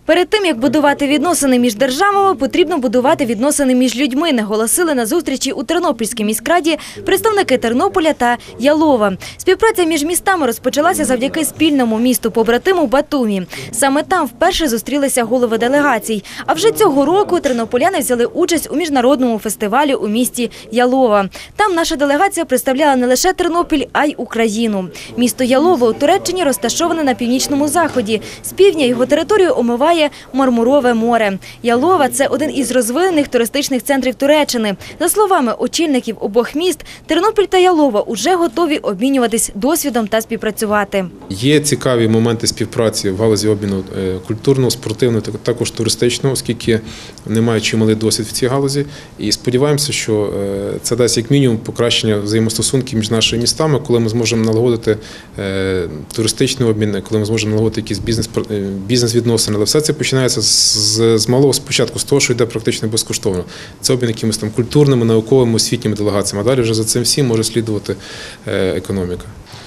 Перед тим, як будувати відносини між державами, потрібно будувати відносини між людьми, наголосили на зустрічі у Тернопільській міськраді представники Тернополя та Ялова. Співпраця між містами розпочалася завдяки спільному місту-побратиму Батумі. Саме там вперше зустрілися голови делегацій. А вже цього року тернополяни взяли участь у міжнародному фестивалі у місті Ялова. Там наша делегація представляла не лише Тернопіль, а й Україну. Місто Ялова у Туреччині розташоване на північному заході. З півдня його територію омиває Мармурове море. Ялова – це один із розвинених туристичних центрів Туреччини. За словами очільників обох міст, Тернопіль та Ялова уже готові обмінюватись досвідом та співпрацювати. Є цікаві моменти співпраці в галузі обміну культурного, спортивного, також туристичного, оскільки не мають чималий досвід в цій галузі. І сподіваємося, що це дасть як мінімум покращення взаємостосунків між нашими містами, коли ми зможемо налагодити туристичний обмін, коли ми зможемо налагодити якісь бізнес-відносини. Але все це починається з малого спочатку, з того, що йде практично безкоштовно. Це обмін якимись там культурними, науковими, освітніми делегаціями. А далі вже за цим всім може слідувати економіка.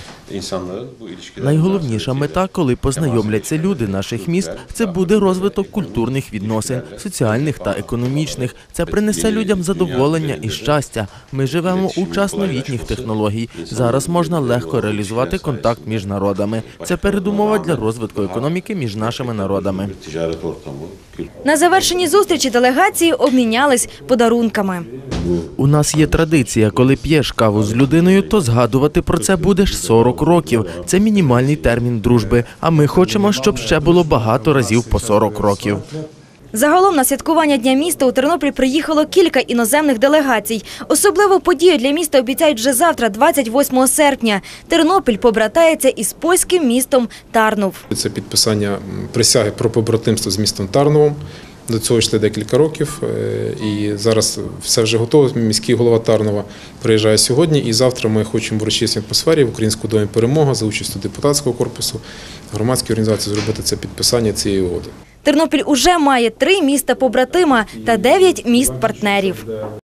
Найголовніша мета, коли познайомляться люди наших міст, це буде розвиток культурних відносин, соціальних та економічних. Це принесе людям задоволення і щастя. Ми живемо у час новітніх технологій. Зараз можна легко реалізувати контакт між народами. Це передумова для розвитку економіки між нашими народами. На завершенні зустрічі делегації обмінялись подарунками. У нас є традиція, коли п'єш каву з людиною, то згадувати про це будеш 40 років. Це мінімальний термін дружби, а ми хочемо, щоб ще було багато разів по 40 років. Загалом на святкування Дня міста у Тернопіль приїхало кілька іноземних делегацій. Особливу подію для міста обіцяють вже завтра, 28 серпня. Тернопіль побратається із польським містом Тарнов. Це підписання присяги про побратимство з містом Тарновом. До цього йшли декілька років, і зараз все вже готово. Міський голова Тарнова приїжджає сьогодні, і завтра ми хочемо в урочистій атмосфері в Українському домі «Перемога» за участю депутатського корпусу, громадської організації зробити це підписання цієї угоди. Тернопіль уже має 3 міста-побратима та 9 міст-партнерів.